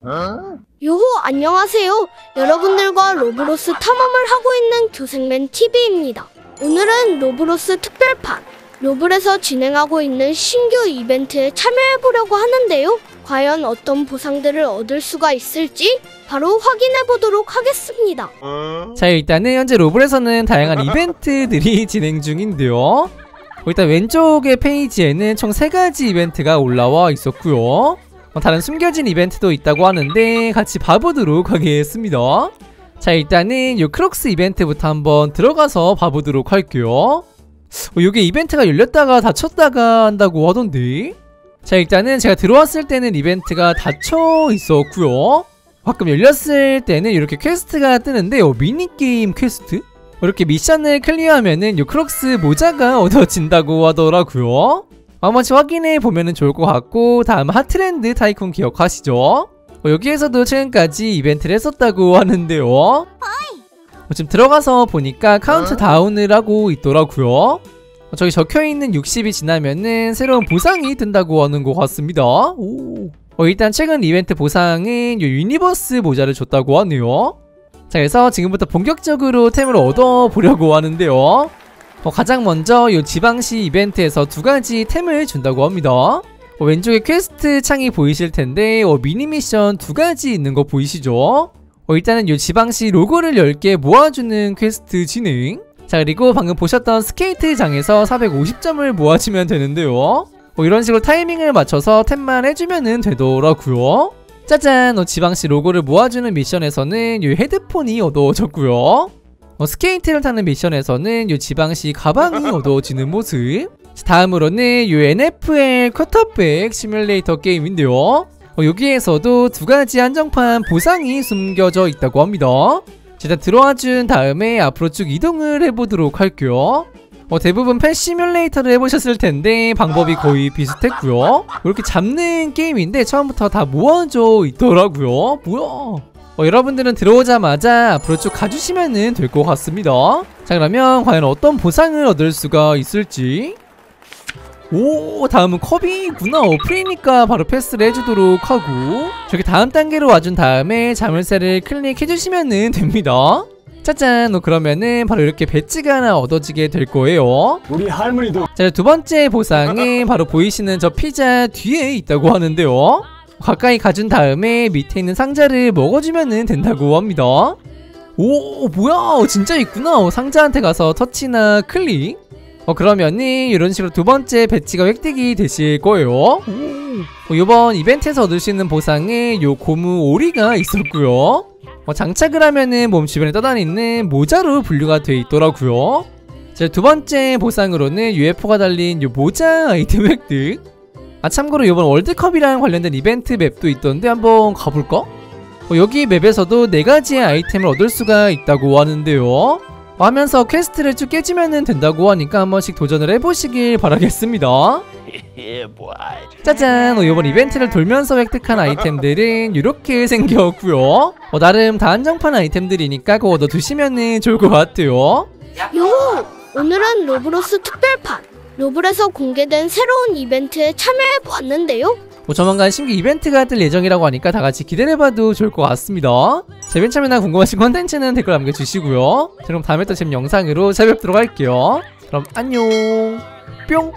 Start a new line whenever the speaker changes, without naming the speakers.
요호, 안녕하세요. 여러분들과 로브로스 탐험을 하고 있는 교생맨TV입니다. 오늘은 로브로스 특별판, 로블에서 진행하고 있는 신규 이벤트에 참여해보려고 하는데요. 과연 어떤 보상들을 얻을 수가 있을지 바로 확인해보도록 하겠습니다.
자, 일단은 현재 로블에서는 다양한 이벤트들이 진행 중인데요. 일단 왼쪽의 페이지에는 총 3가지 이벤트가 올라와 있었고요. 다른 숨겨진 이벤트도 있다고 하는데 같이 봐보도록 하겠습니다. 자, 일단은 요 크록스 이벤트부터 한번 들어가서 봐보도록 할게요. 요게 이벤트가 열렸다가 닫혔다가 한다고 하던데. 자, 일단은 제가 들어왔을 때는 이벤트가 닫혀 있었고요. 가끔 열렸을 때는 이렇게 퀘스트가 뜨는데 미니게임 퀘스트? 이렇게 미션을 클리어하면은 요 크록스 모자가 얻어진다고 하더라고요. 한번씩 확인해 보면은 좋을 것 같고, 다음 하트랜드 타이쿤 기억하시죠? 여기에서도 최근까지 이벤트를 했었다고 하는데요. 지금 들어가서 보니까 카운트다운을 하고 있더라고요. 저기 적혀있는 60이 지나면은 새로운 보상이 뜬다고 하는 것 같습니다. 오. 일단 최근 이벤트 보상은 요 유니버스 모자를 줬다고 하네요. 자, 그래서 지금부터 본격적으로 템을 얻어보려고 하는데요. 가장 먼저 이 지방시 이벤트에서 2가지 템을 준다고 합니다. 왼쪽에 퀘스트 창이 보이실 텐데 미니 미션 2가지 있는 거 보이시죠? 일단은 이 지방시 로고를 10개 모아주는 퀘스트 진행. 자, 그리고 방금 보셨던 스케이트장에서 450점을 모아주면 되는데요. 이런 식으로 타이밍을 맞춰서 템만 해주면 되더라고요. 짜잔! 지방시 로고를 모아주는 미션에서는 이 헤드폰이 얻어졌고요. 스케이트를 타는 미션에서는 이 지방시 가방이 얻어지는 모습. 다음으로는 이 NFL 쿼터백 시뮬레이터 게임인데요. 여기에서도 2가지 한정판 보상이 숨겨져 있다고 합니다. 일단 들어와준 다음에 앞으로 쭉 이동을 해보도록 할게요. 대부분 펫 시뮬레이터를 해보셨을 텐데 방법이 거의 비슷했고요. 이렇게 잡는 게임인데 처음부터 다 모아져 있더라고요. 뭐야? 여러분들은 들어오자마자 앞으로 쭉 가주시면 될 것 같습니다. 자, 그러면 과연 어떤 보상을 얻을 수가 있을지. 오, 다음은 컵이구나. 프리니까 바로 패스를 해주도록 하고, 저기 다음 단계로 와준 다음에 자물쇠를 클릭해주시면 됩니다. 짜잔! 그러면은 바로 이렇게 배지가 하나 얻어지게 될 거예요.
우리 할머니도.
자, 2번째 보상은 바로 보이시는 저 피자 뒤에 있다고 하는데요. 가까이 가준 다음에 밑에 있는 상자를 먹어주면 된다고 합니다. 오, 뭐야, 진짜 있구나. 상자한테 가서 터치나 클릭. 그러면은 이런 식으로 2번째 배지가 획득이 되실 거예요. 이번 이벤트에서 얻을 수 있는 보상에 요 고무 오리가 있었고요. 장착을 하면은 몸 주변에 떠다니는 모자로 분류가 돼 있더라고요. 자, 2번째 보상으로는 UFO가 달린 요 모자 아이템 획득. 참고로 이번 월드컵이랑 관련된 이벤트 맵도 있던데 한번 가볼까? 여기 맵에서도 4가지의 아이템을 얻을 수가 있다고 하는데요. 하면서 퀘스트를 쭉 깨지면 된다고 하니까 한 번씩 도전을 해보시길 바라겠습니다. 짜잔! 이번 이벤트를 돌면서 획득한 아이템들은 이렇게 생겼고요. 나름 다 한정판 아이템들이니까 그거 얻어두시면 좋을 것 같아요.
요호! 오늘은 로브로스 특별판, 로블에서 공개된 새로운 이벤트에 참여해보았는데요.
조만간 신규 이벤트가 뜰 예정이라고 하니까 다같이 기대해봐도 좋을 것 같습니다. 제 이벤트 참여나 궁금하신 컨텐츠는 댓글 남겨주시고요. 그럼 다음에 또 재밌는 영상으로 찾아뵙도록 할게요. 그럼 안녕. 뿅.